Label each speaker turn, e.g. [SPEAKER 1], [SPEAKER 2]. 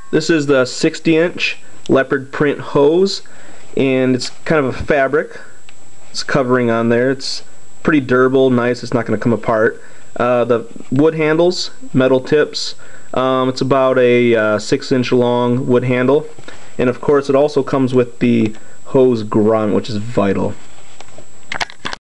[SPEAKER 1] This is the 60-inch leopard print hose, and it's kind of a fabric. It's covering on there. It's pretty durable, nice. It's not going to come apart. The wood handles, metal tips. It's about a 6-inch long wood handle, and of course it also comes with the hose grunt, which is vital.